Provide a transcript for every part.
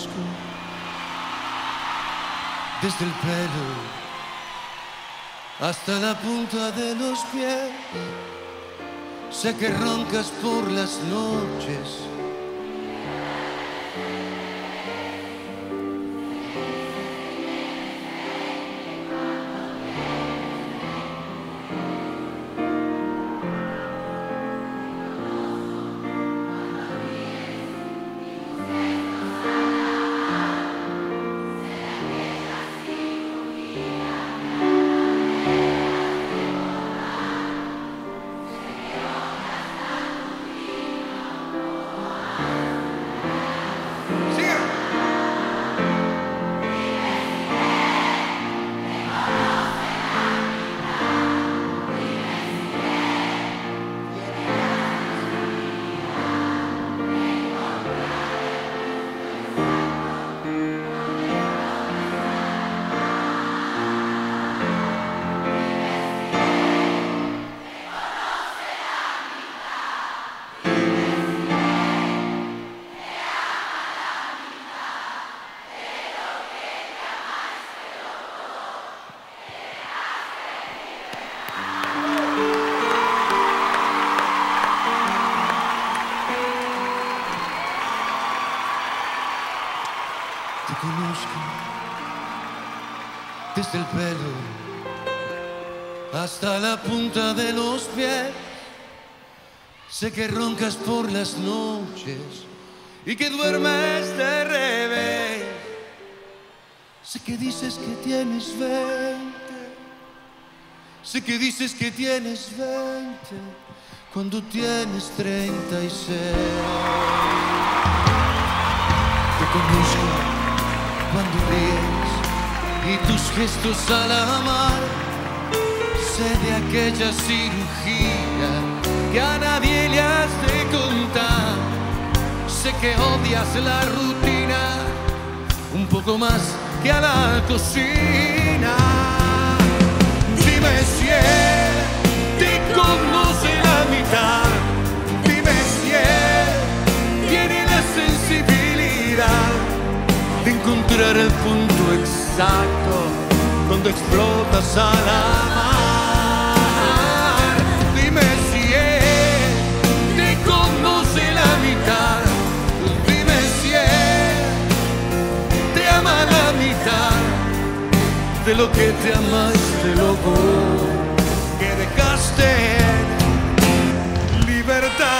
conozco desde el pelo hasta la punta de los pies. Sé que roncas por las noches. Te conozco desde el pelo hasta la punta de los pies. Sé que roncas por las noches y que duermes de revés. Sé que dices que tienes 20. Sé que dices que tienes 20 cuando tienes 36. Te conozco cuando ríes y tus gestos al amar. Sé de aquella cirugía que a nadie le has de contar. Sé que odias la rutina un poco más que a la cocina. Dime si él te conoce la mitad. Dime si él tiene la sensibilidad de encontrar el punto exacto cuando explotas al amar. Dime si él te conoce la mitad. Dime si él te ama la mitad de lo que te ama este loco que dejaste en libertad.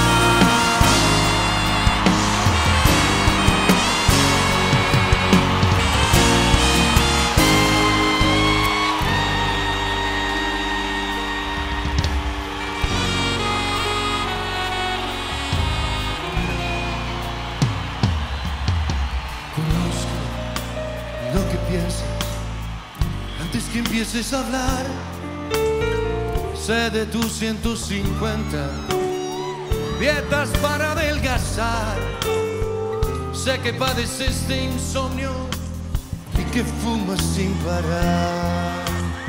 Conozco lo que piensas antes que empieces a hablar. Sé de tus 150 dietas para adelgazar. Sé que padeces de insomnio y que fumas sin parar.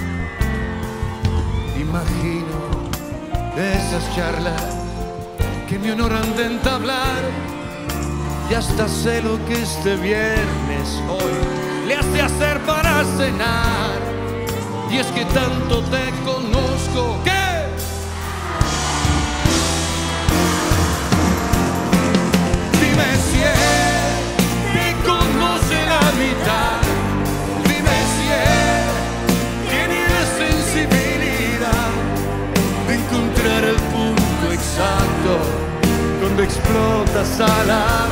Imagino esas charlas que me honoran de entablar. Y hasta sé lo que este viernes hoy le has de hacer para cenar. Y es que tanto te conozco que dime si él te conoce la mitad. Dime si él tiene la sensibilidad de encontrar el punto exacto cuando explotas al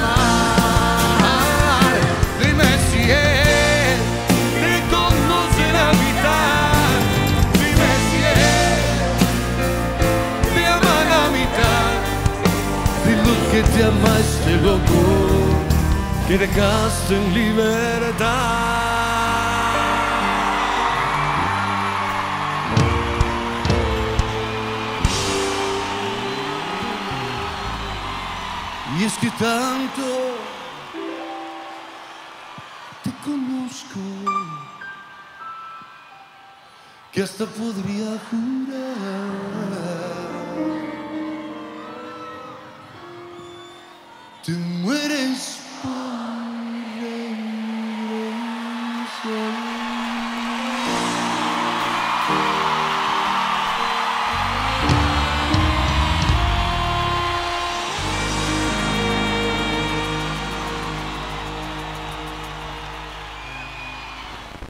amar. Dime si él te conoce la mitad. Dime si él te ama la mitad de lo que te ama este loco que dejaste en libertad. Y es que tanto te conozco que hasta podría jurar te muero.